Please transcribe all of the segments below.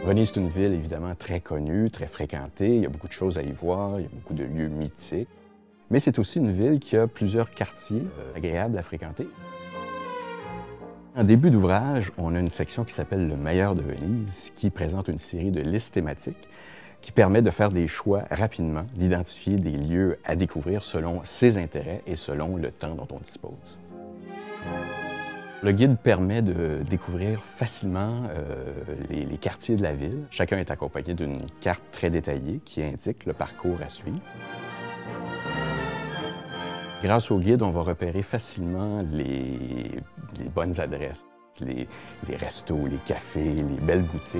Venise, c'est une ville évidemment très connue, très fréquentée. Il y a beaucoup de choses à y voir, il y a beaucoup de lieux mythiques. Mais c'est aussi une ville qui a plusieurs quartiers agréables à fréquenter. En début d'ouvrage, on a une section qui s'appelle « Le meilleur de Venise » qui présente une série de listes thématiques qui permet de faire des choix rapidement, d'identifier des lieux à découvrir selon ses intérêts et selon le temps dont on dispose. Le guide permet de découvrir facilement les quartiers de la ville. Chacun est accompagné d'une carte très détaillée qui indique le parcours à suivre. Grâce au guide, on va repérer facilement les bonnes adresses, les restos, les cafés, les belles boutiques.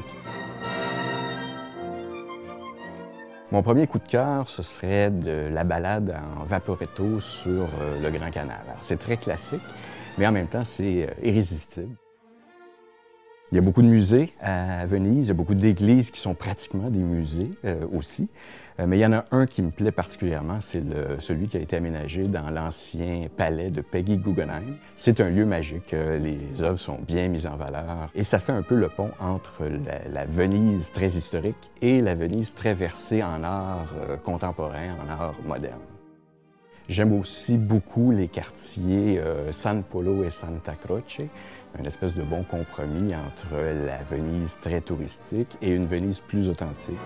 Mon premier coup de cœur, ce serait de la balade en vaporetto sur le Grand Canal. C'est très classique, mais en même temps, c'est irrésistible. Il y a beaucoup de musées à Venise, il y a beaucoup d'églises qui sont pratiquement des musées aussi. Mais il y en a un qui me plaît particulièrement, c'est celui qui a été aménagé dans l'ancien palais de Peggy Guggenheim. C'est un lieu magique, les œuvres sont bien mises en valeur et ça fait un peu le pont entre la Venise très historique et la Venise très versée en art contemporain, en art moderne. J'aime aussi beaucoup les quartiers San Polo et Santa Croce, une espèce de bon compromis entre la Venise très touristique et une Venise plus authentique.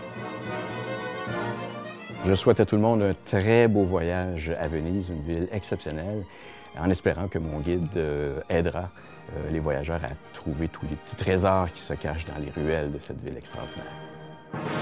Je souhaite à tout le monde un très beau voyage à Venise, une ville exceptionnelle, en espérant que mon guide aidera les voyageurs à trouver tous les petits trésors qui se cachent dans les ruelles de cette ville extraordinaire.